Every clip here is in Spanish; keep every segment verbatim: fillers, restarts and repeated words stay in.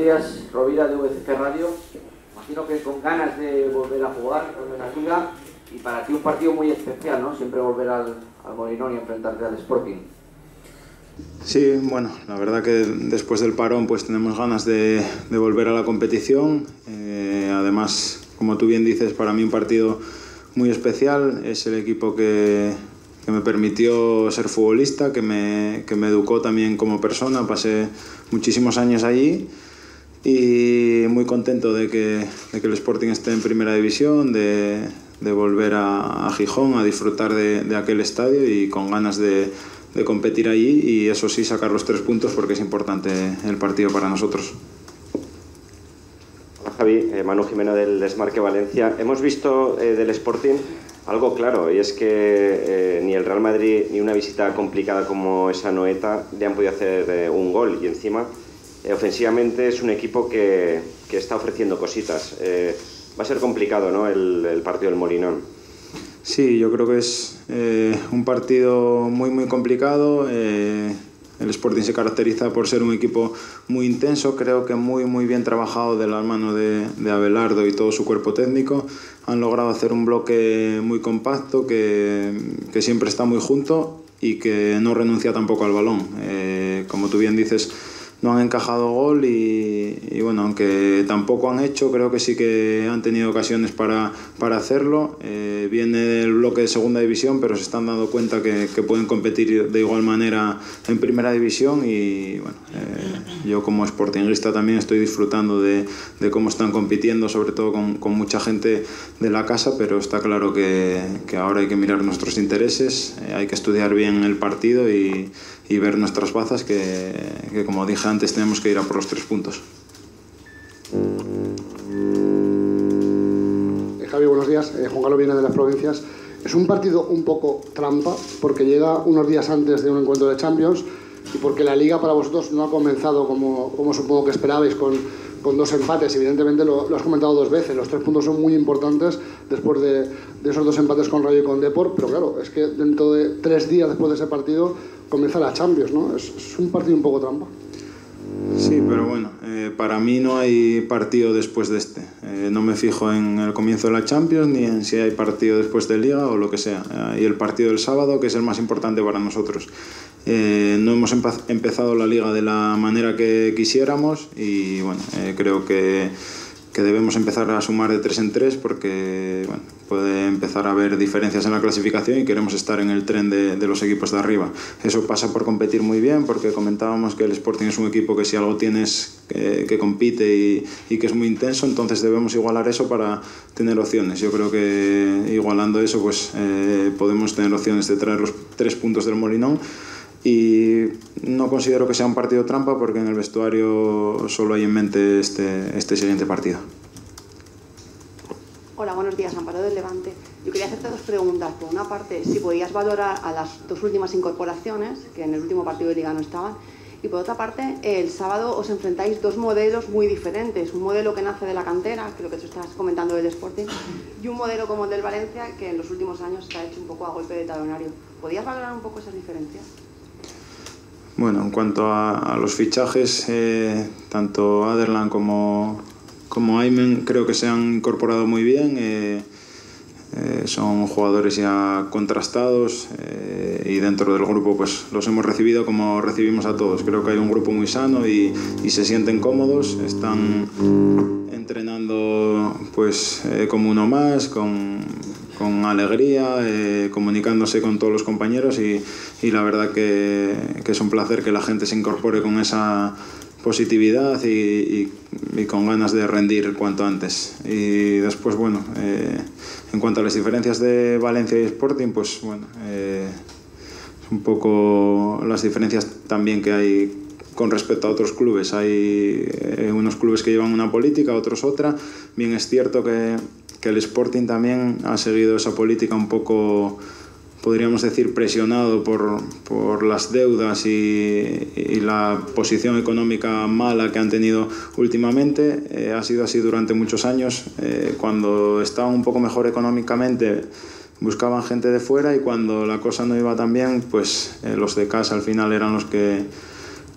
días, Rovira de V C C Radio. Imagino que con ganas de volver a jugar en la Liga, y para ti un partido muy especial, ¿no? Siempre volver al, al Molinón y enfrentarte al Sporting. Sí, bueno, la verdad que después del parón pues tenemos ganas de, de volver a la competición. Eh, además, como tú bien dices, para mí un partido muy especial. Es el equipo que, que me permitió ser futbolista, que me, que me educó también como persona. Pasé muchísimos años allí y muy contento de que, de que el Sporting esté en primera división, de, de volver a, a Gijón a disfrutar de, de aquel estadio y con ganas de, de competir allí y eso sí sacar los tres puntos porque es importante el partido para nosotros. Hola Javi, eh, Manu Jimeno del Desmarque Valencia. Hemos visto eh, del Sporting algo claro y es que eh, ni el Real Madrid ni una visita complicada como esa Noeta le han podido hacer eh, un gol y encima eh, ofensivamente es un equipo que, que está ofreciendo cositas. Eh, va a ser complicado, ¿no?, el, el partido del Molinón. Sí, yo creo que es eh, un partido muy muy complicado. Eh, el Sporting se caracteriza por ser un equipo muy intenso, creo que muy muy bien trabajado de la mano de, de Abelardo y todo su cuerpo técnico. Han logrado hacer un bloque muy compacto, que, que siempre está muy junto y que no renuncia tampoco al balón. Eh, como tú bien dices, no han encajado gol y, y bueno, aunque tampoco han hecho, creo que sí que han tenido ocasiones para, para hacerlo. Eh, viene el bloque de segunda división, pero se están dando cuenta que, que pueden competir de igual manera en primera división y bueno, eh, yo como sportinguista también estoy disfrutando de, de cómo están compitiendo, sobre todo con, con mucha gente de la casa, pero está claro que, que ahora hay que mirar nuestros intereses, eh, hay que estudiar bien el partido y y ver nuestras bazas que, que como dije antes tenemos que ir a por los tres puntos. Eh, Javi, buenos días. Eh, Juan Carlos viene de las provincias. Es un partido un poco trampa porque llega unos días antes de un encuentro de Champions y porque la Liga para vosotros no ha comenzado como, como supongo que esperabais, con, con dos empates. Evidentemente lo, lo has comentado dos veces, los tres puntos son muy importantes después de, de esos dos empates con Rayo y con Depor, pero claro, es que dentro de tres días después de ese partido comienza la Champions, ¿no? Es, es un partido un poco trampa. Sí, pero bueno, eh, para mí no hay partido después de este. Eh, no me fijo en el comienzo de la Champions ni en si hay partido después de Liga o lo que sea. Eh, y el partido del sábado, que es el más importante para nosotros. Eh, no hemos empe empezado la Liga de la manera que quisiéramos y bueno, eh, creo que, que debemos empezar a sumar de tres en tres porque bueno, puede empezar a haber diferencias en la clasificación y queremos estar en el tren de, de los equipos de arriba. Eso pasa por competir muy bien, porque comentábamos que el Sporting es un equipo que si algo tienes que, que compite y, y que es muy intenso, entonces debemos igualar eso para tener opciones. Yo creo que igualando eso pues eh, podemos tener opciones de traer los tres puntos del Molinón. Y no considero que sea un partido trampa porque en el vestuario solo hay en mente este, este siguiente partido. Hola, buenos días, Amparo del Levante. Yo quería hacerte dos preguntas. Por una parte, si podías valorar a las dos últimas incorporaciones, que en el último partido de Liga no estaban, y por otra parte, el sábado os enfrentáis dos modelos muy diferentes. Un modelo que nace de la cantera, que lo que tú estás comentando del Sporting, y un modelo como el del Valencia, que en los últimos años se ha hecho un poco a golpe de talonario. ¿Podías valorar un poco esas diferencias? Bueno, en cuanto a, a los fichajes, eh, tanto Aderlan como, como Aymen creo que se han incorporado muy bien. Eh, eh, son jugadores ya contrastados eh, y dentro del grupo pues los hemos recibido como recibimos a todos. Creo que hay un grupo muy sano y, y se sienten cómodos, están entrenando pues eh, como uno más, con, con alegría, eh, comunicándose con todos los compañeros y, y la verdad que, que es un placer que la gente se incorpore con esa positividad y, y, y con ganas de rendir cuanto antes. Y después, bueno, eh, en cuanto a las diferencias de Valencia y Sporting, pues bueno, eh, un poco las diferencias también que hay con respecto a otros clubes. Hay eh, unos clubes que llevan una política, otros otra. Bien es cierto que, que el Sporting también ha seguido esa política un poco, podríamos decir, presionado por, por las deudas y, y la posición económica mala que han tenido últimamente. Eh, ha sido así durante muchos años. Eh, cuando estaban un poco mejor económicamente buscaban gente de fuera y cuando la cosa no iba tan bien, pues eh, los de casa al final eran los que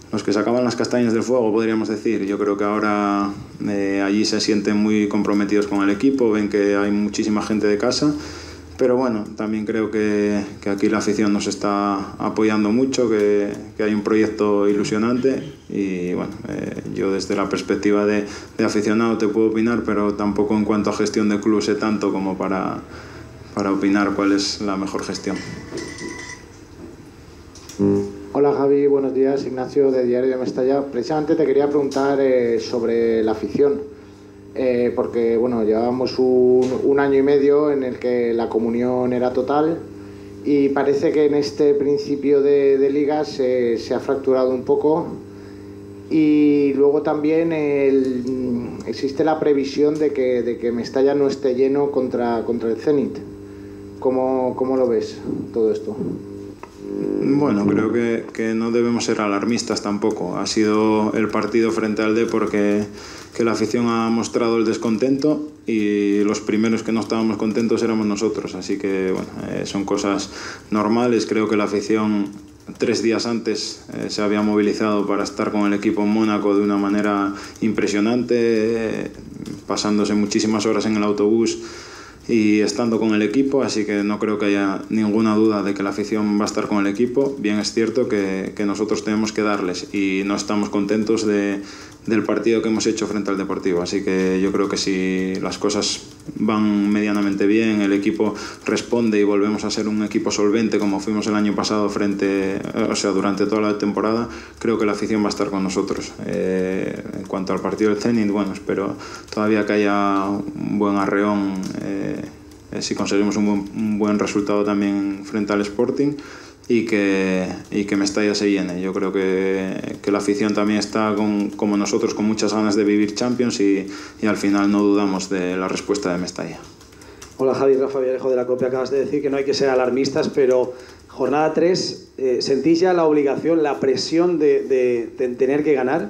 los que sacaban las castañas del fuego, podríamos decir. Yo creo que ahora eh, allí se sienten muy comprometidos con el equipo, ven que hay muchísima gente de casa, pero bueno, también creo que, que aquí la afición nos está apoyando mucho, que, que hay un proyecto ilusionante y bueno, eh, yo desde la perspectiva de, de aficionado te puedo opinar, pero tampoco en cuanto a gestión de club sé tanto como para, para opinar cuál es la mejor gestión. Hola Javi, buenos días, Ignacio de Diario de Mestalla. Precisamente te quería preguntar eh, sobre la afición, eh, porque bueno, llevábamos un, un año y medio en el que la comunión era total y parece que en este principio de, de liga se, se ha fracturado un poco y luego también el, existe la previsión de que, de que Mestalla no esté lleno contra, contra el Zenit. ¿Cómo, cómo lo ves todo esto? Bueno, creo que, que no debemos ser alarmistas tampoco. Ha sido el partido frente al Depor que, que la afición ha mostrado el descontento y los primeros que no estábamos contentos éramos nosotros. Así que bueno, eh, son cosas normales. Creo que la afición tres días antes eh, se había movilizado para estar con el equipo en Mónaco de una manera impresionante, eh, pasándose muchísimas horas en el autobús y estando con el equipo, así que no creo que haya ninguna duda de que la afición va a estar con el equipo. Bien es cierto que, que nosotros tenemos que darles y no estamos contentos de, del partido que hemos hecho frente al Deportivo, así que yo creo que si las cosas van medianamente bien, el equipo responde y volvemos a ser un equipo solvente como fuimos el año pasado frente, o sea, durante toda la temporada, creo que la afición va a estar con nosotros. Eh, en cuanto al partido del Zenit, bueno, espero todavía que haya un buen arreón, eh, eh, si conseguimos un buen, un buen resultado también frente al Sporting y que, y que Mestalla se llene. Yo creo que, que la afición también está con, como nosotros con muchas ganas de vivir Champions y, y al final no dudamos de la respuesta de Mestalla. Hola Javi, Rafa Villarejo de la COPE. Acabas de decir que no hay que ser alarmistas, pero jornada tres, eh, ¿sentís ya la obligación, la presión de, de, de tener que ganar?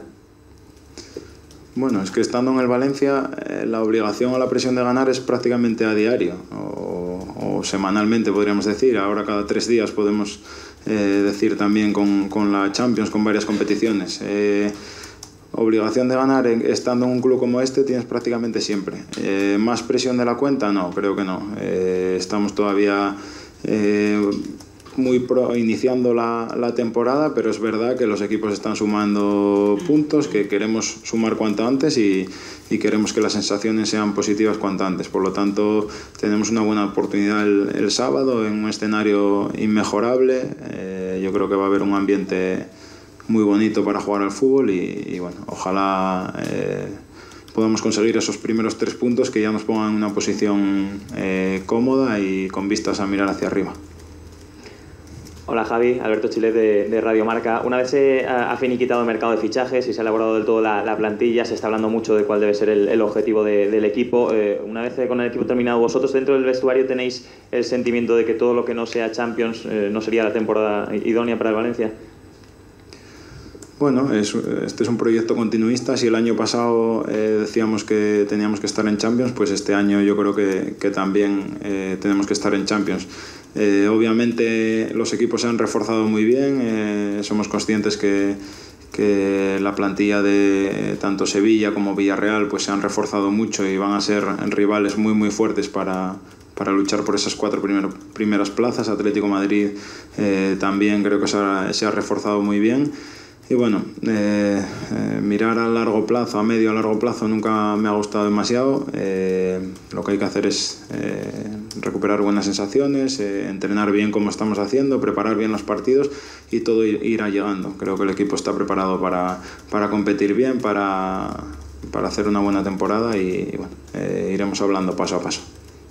Bueno, es que estando en el Valencia, eh, la obligación o la presión de ganar es prácticamente a diario o, o semanalmente, podríamos decir. Ahora cada tres días podemos eh, decir también con, con la Champions, con varias competiciones. Eh, obligación de ganar eh, estando en un club como este tienes prácticamente siempre. Eh, ¿Más presión de la cuenta? No, creo que no. Eh, estamos todavía Eh, muy pro, iniciando la, la temporada, pero es verdad que los equipos están sumando puntos, que queremos sumar cuanto antes y, y queremos que las sensaciones sean positivas cuanto antes. Por lo tanto, tenemos una buena oportunidad el, el sábado en un escenario inmejorable. Eh, yo creo que va a haber un ambiente muy bonito para jugar al fútbol y, y bueno, ojalá eh, podamos conseguir esos primeros tres puntos que ya nos pongan en una posición eh, cómoda y con vistas a mirar hacia arriba. Hola Javi, Alberto Chilet de, de Radio Marca. Una vez se ha, ha finiquitado el mercado de fichajes y se ha elaborado del todo la, la plantilla, se está hablando mucho de cuál debe ser el, el objetivo de, del equipo. Eh, una vez con el equipo terminado, ¿vosotros dentro del vestuario tenéis el sentimiento de que todo lo que no sea Champions eh, no sería la temporada idónea para el Valencia? Bueno, es, este es un proyecto continuista. Si el año pasado eh, decíamos que teníamos que estar en Champions, pues este año yo creo que, que también eh, tenemos que estar en Champions. Eh, obviamente los equipos se han reforzado muy bien, eh, somos conscientes que, que la plantilla de tanto Sevilla como Villarreal pues se han reforzado mucho y van a ser rivales muy muy fuertes para, para luchar por esas cuatro primer, primeras plazas. Atlético Madrid eh, también creo que se ha, se ha reforzado muy bien. Y bueno, eh, eh, mirar a largo plazo, a medio a largo plazo nunca me ha gustado demasiado. Eh, lo que hay que hacer es eh, recuperar buenas sensaciones, eh, entrenar bien como estamos haciendo, preparar bien los partidos y todo irá llegando. Creo que el equipo está preparado para, para competir bien, para, para hacer una buena temporada y, y bueno, eh, iremos hablando paso a paso.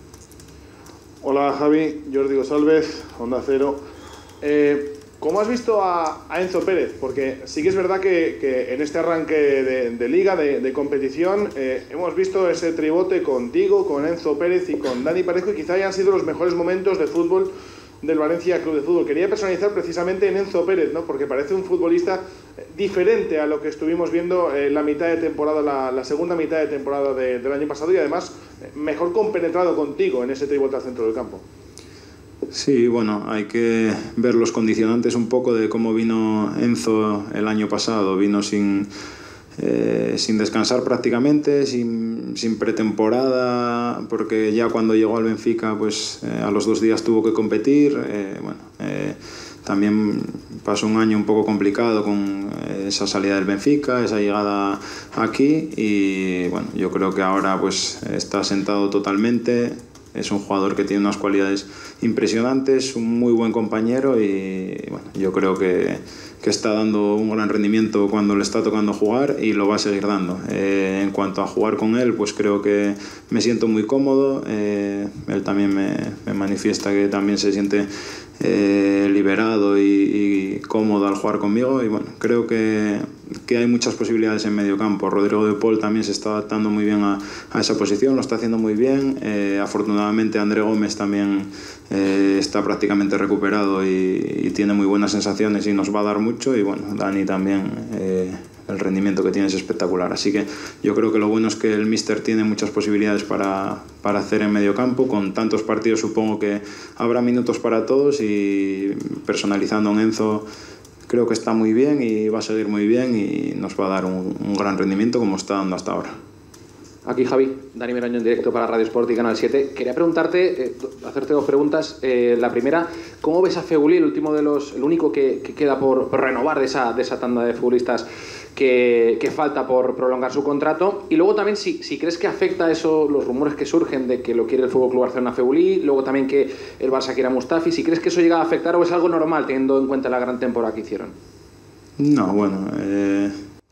Hola Javi, Jordi González, Onda Cero. Eh, ¿Cómo has visto a, a Enzo Pérez? Porque sí que es verdad que, que en este arranque de, de liga, de, de competición, eh, hemos visto ese tribote contigo, con Enzo Pérez y con Dani Parejo, y quizá hayan sido los mejores momentos de fútbol del Valencia Club de Fútbol. Quería personalizar precisamente en Enzo Pérez, ¿no? Porque parece un futbolista diferente a lo que estuvimos viendo en la mitad de temporada, la, la segunda mitad de temporada de, del año pasado, y además mejor compenetrado contigo en ese tribote al centro del campo. Sí, bueno, hay que ver los condicionantes un poco de cómo vino Enzo el año pasado. Vino sin, eh, sin descansar prácticamente, sin, sin pretemporada, porque ya cuando llegó al Benfica, pues eh, a los dos días tuvo que competir. Eh, bueno, eh, también pasó un año un poco complicado con esa salida del Benfica, esa llegada aquí, y bueno, yo creo que ahora pues está sentado totalmente. Es un jugador que tiene unas cualidades impresionantes, un muy buen compañero y bueno, yo creo que, que está dando un gran rendimiento cuando le está tocando jugar y lo va a seguir dando. Eh, en cuanto a jugar con él, pues creo que me siento muy cómodo. Eh, él también me, me manifiesta que también se siente eh, liberado y, y cómodo al jugar conmigo y bueno, creo que, que hay muchas posibilidades en medio campo. Rodrigo de Paul también se está adaptando muy bien a, a esa posición, lo está haciendo muy bien. Eh, afortunadamente André Gómez también eh, está prácticamente recuperado y, y tiene muy buenas sensaciones y nos va a dar mucho y bueno, Dani también, eh, el rendimiento que tiene es espectacular, así que yo creo que lo bueno es que el míster tiene muchas posibilidades para, para hacer en medio campo. Con tantos partidos supongo que habrá minutos para todos y personalizando en Enzo creo que está muy bien y va a seguir muy bien y nos va a dar un, un gran rendimiento como está dando hasta ahora. Aquí Javi, Dani Meroño en directo para Radio Sport y Canal siete. Quería preguntarte, eh, hacerte dos preguntas. Eh, la primera, ¿cómo ves a Feguli, el último de los, el único que, que queda por, por renovar de esa, de esa tanda de futbolistas que, que falta por prolongar su contrato? Y luego también si, si crees que afecta eso, los rumores que surgen de que lo quiere el Fútbol Club Barcelona Feguli, luego también que el Barça quiera a Mustafi, si crees que eso llega a afectar o es algo normal teniendo en cuenta la gran temporada que hicieron. No, bueno, eh...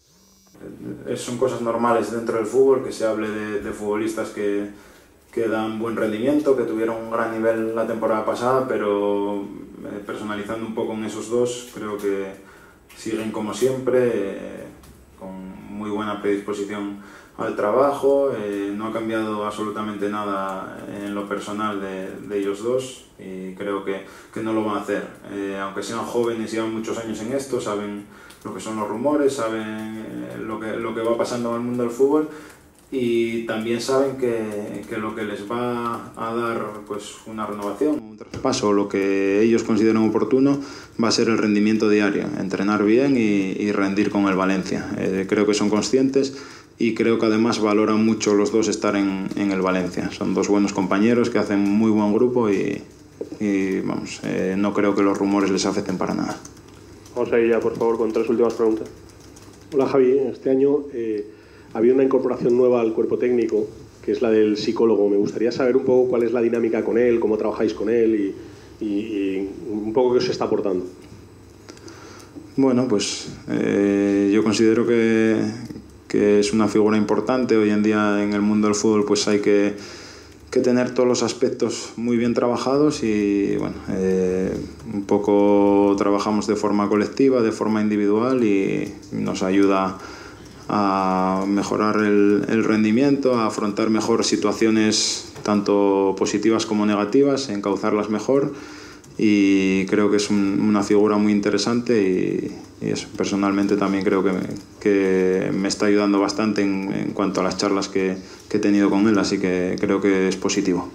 son cosas normales dentro del fútbol, que se hable de, de futbolistas que, que dan buen rendimiento, que tuvieron un gran nivel la temporada pasada, pero eh, personalizando un poco en esos dos, creo que siguen como siempre, eh, con muy buena predisposición al trabajo. Eh, no ha cambiado absolutamente nada en lo personal de, de ellos dos y creo que, que no lo van a hacer. Eh, aunque sean jóvenes y llevan muchos años en esto, saben lo que son los rumores, saben lo que, lo que va pasando en el mundo del fútbol y también saben que, que lo que les va a dar pues, una renovación, un traspaso, lo que ellos consideran oportuno va a ser el rendimiento diario, entrenar bien y, y rendir con el Valencia. Eh, creo que son conscientes y creo que además valoran mucho los dos estar en, en el Valencia. Son dos buenos compañeros que hacen muy buen grupo y, y vamos, eh, no creo que los rumores les afecten para nada. Vamos a ir ya, por favor, con tres últimas preguntas. Hola, Javi. Este año eh, ha habido una incorporación nueva al cuerpo técnico, que es la del psicólogo. Me gustaría saber un poco cuál es la dinámica con él, cómo trabajáis con él y, y, y un poco qué os está aportando. Bueno, pues eh, yo considero que, que es una figura importante. Hoy en día en el mundo del fútbol pues hay que... que tener todos los aspectos muy bien trabajados y bueno, eh, un poco trabajamos de forma colectiva, de forma individual y nos ayuda a mejorar el, el rendimiento, a afrontar mejor situaciones tanto positivas como negativas, encauzarlas mejor y creo que es un, una figura muy interesante y, y eso, personalmente también creo que me, que me está ayudando bastante en, en cuanto a las charlas que, que he tenido con él, así que creo que es positivo.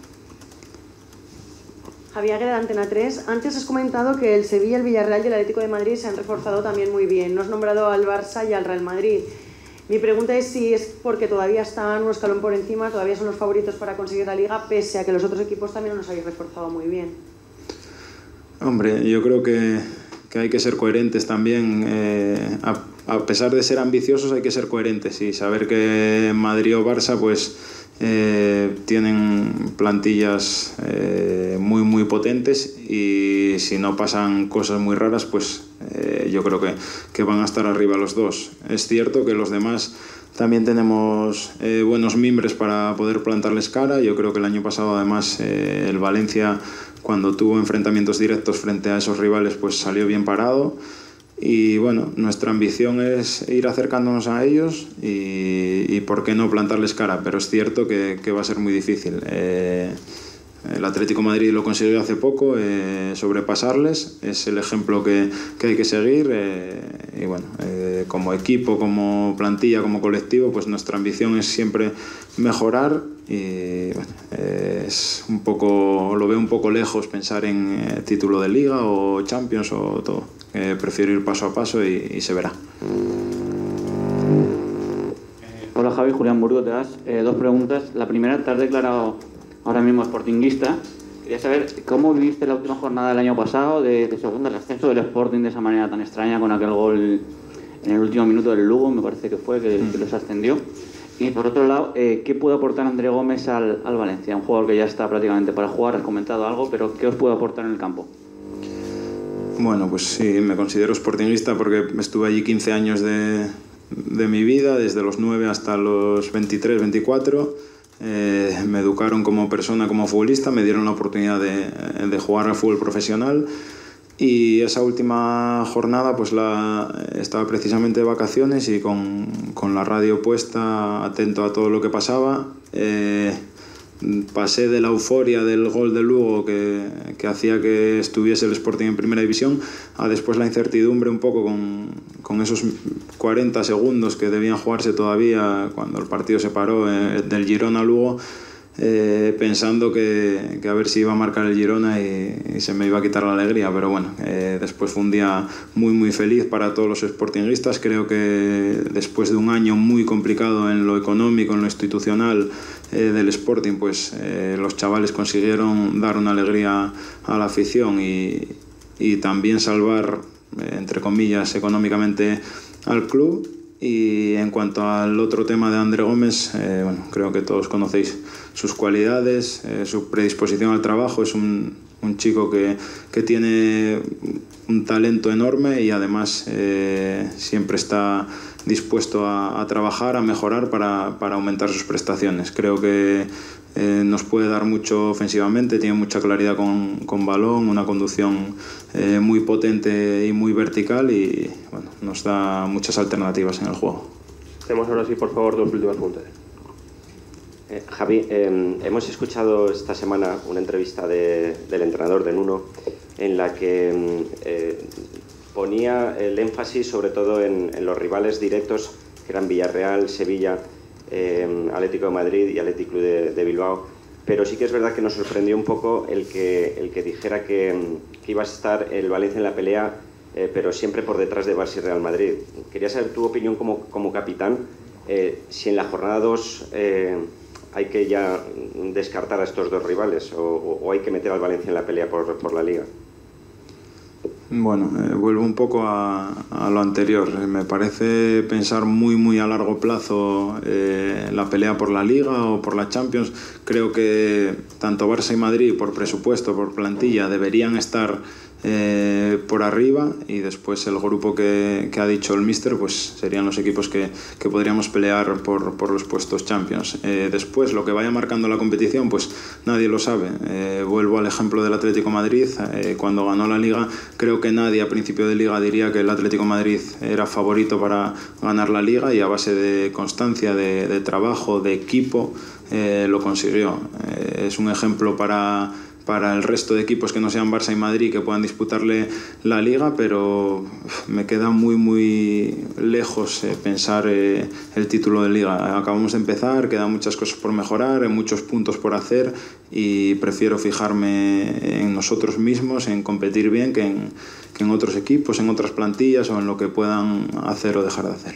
Javier de Antena tres, antes has comentado que el Sevilla, el Villarreal y el Atlético de Madrid se han reforzado también muy bien. No has nombrado al Barça y al Real Madrid. Mi pregunta es si es porque todavía están un escalón por encima, todavía son los favoritos para conseguir la Liga, pese a que los otros equipos también nos habéis reforzado muy bien. Hombre, yo creo que, que hay que ser coherentes también. Eh, a, a pesar de ser ambiciosos hay que ser coherentes y saber que Madrid o Barça pues eh, tienen plantillas eh, muy muy potentes y si no pasan cosas muy raras pues eh, yo creo que, que van a estar arriba los dos. Es cierto que los demás también tenemos eh, buenos mimbres para poder plantarles cara. Yo creo que el año pasado además eh, el Valencia, cuando tuvo enfrentamientos directos frente a esos rivales, pues salió bien parado y bueno, nuestra ambición es ir acercándonos a ellos y, y por qué no plantarles cara, pero es cierto que, que va a ser muy difícil. Eh, el Atlético de Madrid lo consiguió hace poco, eh, sobrepasarles, es el ejemplo que, que hay que seguir eh, y bueno, eh, como equipo, como plantilla, como colectivo, pues nuestra ambición es siempre mejorar y bueno, eh, es un poco, lo veo un poco lejos pensar en eh, título de Liga o Champions o todo. Eh, prefiero ir paso a paso y, y se verá. Hola Javi, Julián Burgos de A S. Eh, dos preguntas. La primera, te has declarado ahora mismo sportinguista. Quería saber cómo viviste la última jornada del año pasado, de, de segunda, el ascenso del Sporting de esa manera tan extraña, con aquel gol en el último minuto del Lugo, me parece que fue, que, que los ascendió. Y por otro lado, eh, ¿qué puede aportar André Gómez al, al Valencia? Un jugador que ya está prácticamente para jugar, has comentado algo, pero ¿qué os puede aportar en el campo? Bueno, pues sí, me considero sportinguista porque estuve allí quince años de, de mi vida, desde los nueve hasta los veintitrés, veinticuatro. Eh, me educaron como persona, como futbolista, me dieron la oportunidad de, de jugar al fútbol profesional y esa última jornada pues la, estaba precisamente de vacaciones y con, con la radio puesta, atento a todo lo que pasaba. Eh, pasé de la euforia del gol de Lugo que, que hacía que estuviese el Sporting en primera división a después la incertidumbre un poco con, con esos cuarenta segundos que debían jugarse todavía cuando el partido se paró eh, del Girona a Lugo, eh, pensando que, que a ver si iba a marcar el Girona y, y se me iba a quitar la alegría, pero bueno, eh, después fue un día muy muy feliz para todos los sportinguistas. Creo que después de un año muy complicado en lo económico, en lo institucional eh, del Sporting, pues eh, los chavales consiguieron dar una alegría a la afición y, y también salvar, eh, entre comillas, económicamente al club. Y en cuanto al otro tema de André Gómez, eh, bueno, creo que todos conocéis sus cualidades, eh, su predisposición al trabajo. Es un, un chico que, que tiene un talento enorme y además eh, siempre está dispuesto a, a trabajar, a mejorar para, para aumentar sus prestaciones. Creo que eh, nos puede dar mucho ofensivamente, tiene mucha claridad con, con balón, una conducción eh, muy potente y muy vertical y bueno, nos da muchas alternativas en el juego. Hacemos ahora sí, por favor, dos últimas preguntas. Eh, Javi, eh, hemos escuchado esta semana una entrevista de, del entrenador de Nuno en la que eh, ponía el énfasis sobre todo en, en los rivales directos que eran Villarreal, Sevilla, eh, Atlético de Madrid y Athletic Club de, de Bilbao, pero sí que es verdad que nos sorprendió un poco el que, el que dijera que, que iba a estar el Valencia en la pelea, eh, pero siempre por detrás de Barça y Real Madrid. Quería saber tu opinión como, como capitán, eh, si en la jornada dos eh, hay que ya descartar a estos dos rivales o, o hay que meter al Valencia en la pelea por, por la Liga. Bueno, eh, vuelvo un poco a, a lo anterior. Me parece pensar muy muy a largo plazo eh, la pelea por la Liga o por la Champions. Creo que tanto Barça y Madrid, por presupuesto, por plantilla, deberían estar eh, por arriba y después el grupo que, que ha dicho el míster pues serían los equipos que, que podríamos pelear por, por los puestos Champions. Eh, después, lo que vaya marcando la competición, pues nadie lo sabe. Eh, vuelvo al ejemplo del Atlético de Madrid. Eh, cuando ganó la Liga, creo que nadie a principio de Liga diría que el Atlético de Madrid era favorito para ganar la Liga y a base de constancia, de, de trabajo, de equipo, eh, lo consiguió. Eh, es un ejemplo para... para el resto de equipos que no sean Barça y Madrid que puedan disputarle la Liga, pero me queda muy muy lejos eh, pensar eh, el título de Liga. Acabamos de empezar, quedan muchas cosas por mejorar, muchos puntos por hacer y prefiero fijarme en nosotros mismos, en competir bien, que en, que en otros equipos, en otras plantillas o en lo que puedan hacer o dejar de hacer.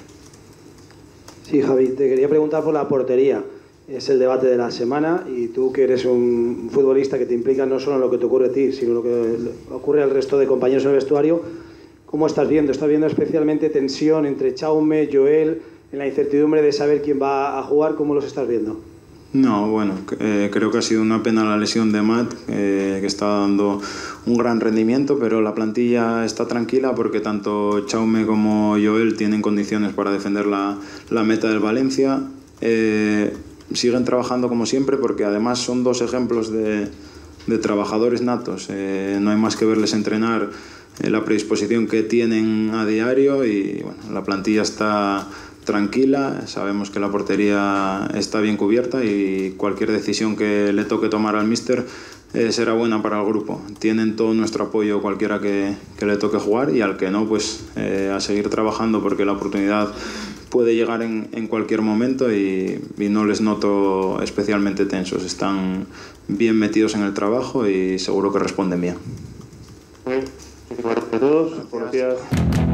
Sí, Javi, te quería preguntar por la portería. Es el debate de la semana y tú, que eres un futbolista que te implica no solo en lo que te ocurre a ti, sino lo que ocurre al resto de compañeros en el vestuario, ¿cómo estás viendo? ¿Estás viendo especialmente tensión entre Jaume, Joel, en la incertidumbre de saber quién va a jugar? ¿Cómo los estás viendo? No, bueno, eh, creo que ha sido una pena la lesión de Matt, eh, que está dando un gran rendimiento, pero la plantilla está tranquila porque tanto Jaume como Joel tienen condiciones para defender la, la meta del Valencia. Eh, siguen trabajando como siempre porque además son dos ejemplos de, de trabajadores natos. Eh, no hay más que verles entrenar, eh, la predisposición que tienen a diario y bueno, la plantilla está tranquila, sabemos que la portería está bien cubierta y cualquier decisión que le toque tomar al míster eh, será buena para el grupo. Tienen todo nuestro apoyo cualquiera que, que le toque jugar, y al que no, pues eh, a seguir trabajando, porque la oportunidad puede llegar en, en cualquier momento, y, y no les noto especialmente tensos. Están bien metidos en el trabajo y seguro que responden bien. Gracias a todos. Buenos días.